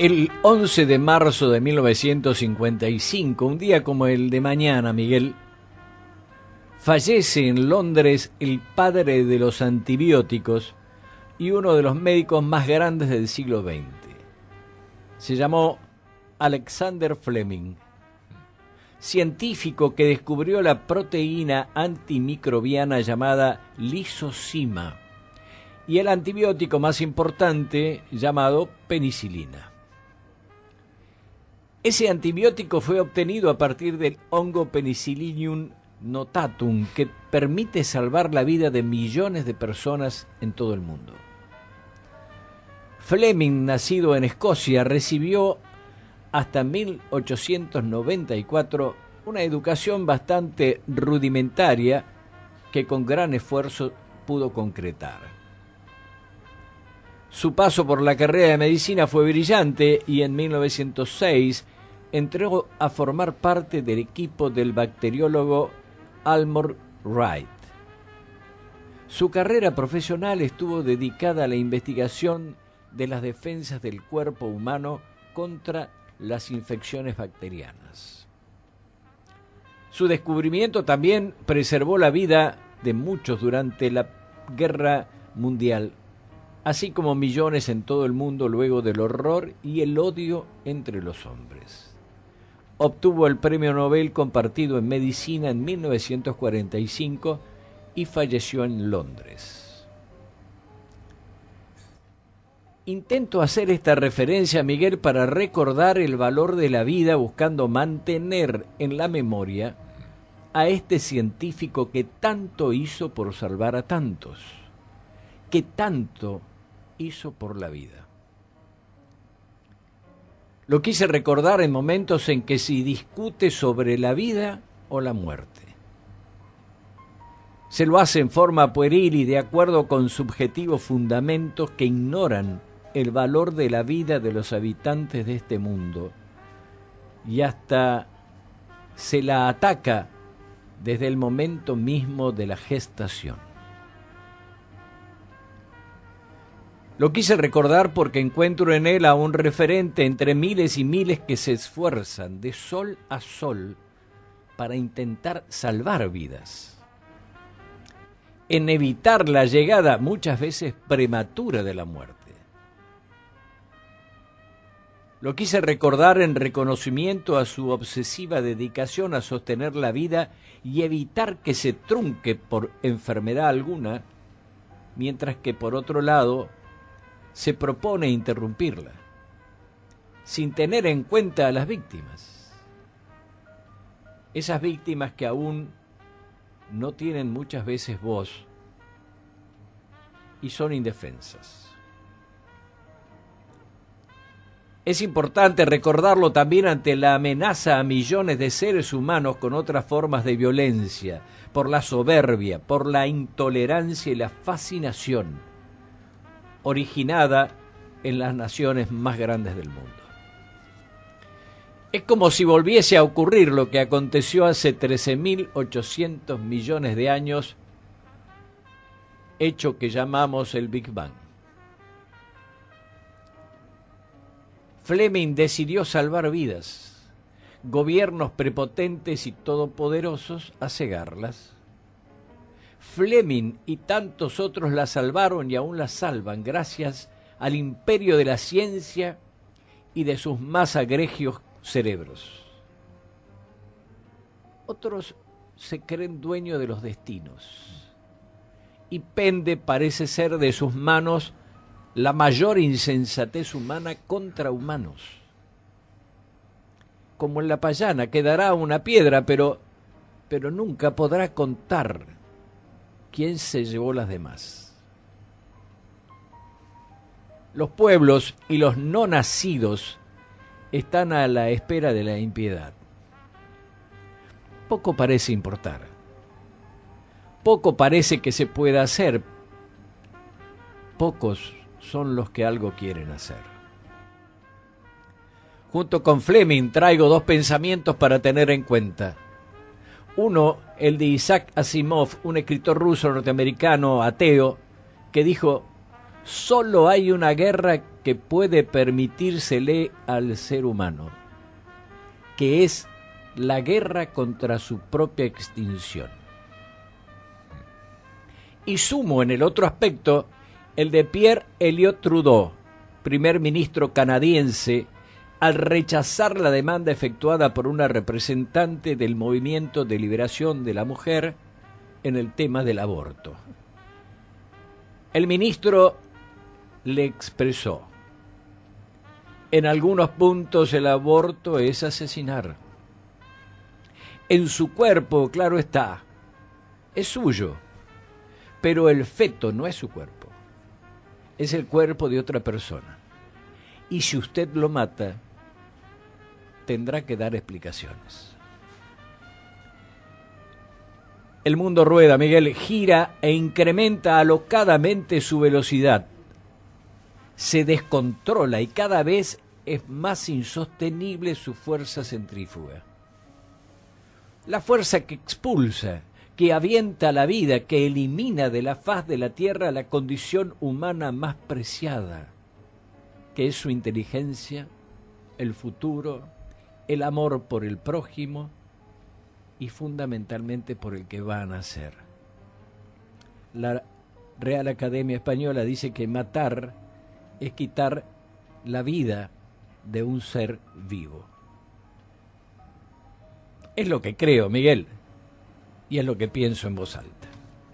El 11 de marzo de 1955, un día como el de mañana, Miguel, fallece en Londres el padre de los antibióticos y uno de los médicos más grandes del siglo XX. Se llamó Alexander Fleming, científico que descubrió la proteína antimicrobiana llamada lisozima y el antibiótico más importante llamado penicilina. Ese antibiótico fue obtenido a partir del hongo Penicillium notatum, que permite salvar la vida de millones de personas en todo el mundo. Fleming, nacido en Escocia, recibió hasta 1894 una educación bastante rudimentaria que con gran esfuerzo pudo concretar. Su paso por la carrera de medicina fue brillante y en 1906 entró a formar parte del equipo del bacteriólogo Aylmer Wright. Su carrera profesional estuvo dedicada a la investigación de las defensas del cuerpo humano contra las infecciones bacterianas. Su descubrimiento también preservó la vida de muchos durante la Guerra Mundial, así como millones en todo el mundo luego del horror y el odio entre los hombres. Obtuvo el Premio Nobel compartido en Medicina en 1945 y falleció en Londres. Intento hacer esta referencia, Miguel, para recordar el valor de la vida, buscando mantener en la memoria a este científico que tanto hizo por salvar a tantos, que tanto hizo por la vida. Lo quise recordar en momentos en que se discute sobre la vida o la muerte. Se lo hace en forma pueril y de acuerdo con subjetivos fundamentos que ignoran el valor de la vida de los habitantes de este mundo y hasta se la ataca desde el momento mismo de la gestación. Lo quise recordar porque encuentro en él a un referente entre miles y miles que se esfuerzan de sol a sol para intentar salvar vidas, en evitar la llegada muchas veces prematura de la muerte. Lo quise recordar en reconocimiento a su obsesiva dedicación a sostener la vida y evitar que se trunque por enfermedad alguna, mientras que por otro lado se propone interrumpirla, sin tener en cuenta a las víctimas. Esas víctimas que aún no tienen muchas veces voz y son indefensas. Es importante recordarlo también ante la amenaza a millones de seres humanos con otras formas de violencia, por la soberbia, por la intolerancia y la fascinación originada en las naciones más grandes del mundo. Es como si volviese a ocurrir lo que aconteció hace 13.800 millones de años, hecho que llamamos el Big Bang. Fleming decidió salvar vidas, gobiernos prepotentes y todopoderosos a cegarlas. Fleming y tantos otros la salvaron y aún la salvan gracias al imperio de la ciencia y de sus más egregios cerebros. Otros se creen dueños de los destinos y pende, parece ser, de sus manos la mayor insensatez humana contra humanos. Como en la payana, quedará una piedra, pero nunca podrá contar quién se llevó las demás. Los pueblos y los no nacidos están a la espera de la impiedad. Poco parece importar. Poco parece que se pueda hacer. Pocos son los que algo quieren hacer. Junto con Fleming traigo dos pensamientos para tener en cuenta. Uno, el de Isaac Asimov, un escritor ruso norteamericano ateo, que dijo: solo hay una guerra que puede permitírsele al ser humano, que es la guerra contra su propia extinción. Y sumo en el otro aspecto el de Pierre Elliott Trudeau, primer ministro canadiense, al rechazar la demanda efectuada por una representante del Movimiento de Liberación de la Mujer en el tema del aborto. El ministro le expresó: en algunos puntos el aborto es asesinar. En su cuerpo, claro está, es suyo, pero el feto no es su cuerpo, es el cuerpo de otra persona. Y si usted lo mata, tendrá que dar explicaciones. El mundo rueda, Miguel, gira e incrementa alocadamente su velocidad. Se descontrola y cada vez es más insostenible su fuerza centrífuga. La fuerza que expulsa, que avienta la vida, que elimina de la faz de la tierra la condición humana más preciada, que es su inteligencia, el futuro, el amor por el prójimo y fundamentalmente por el que va a nacer. La Real Academia Española dice que matar es quitar la vida de un ser vivo. Es lo que creo, Miguel, y es lo que pienso en voz alta.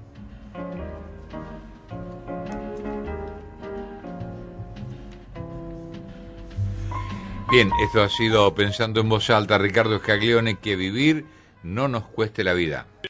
Bien, esto ha sido Pensando en Voz Alta. Ricardo Scaglione, que vivir no nos cueste la vida.